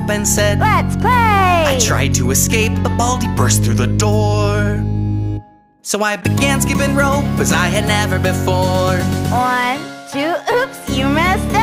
up and said, "Let's play!" I tried to escape, but Baldy burst through the door. So I began skipping rope as I had never before. 1, 2, oops, you messed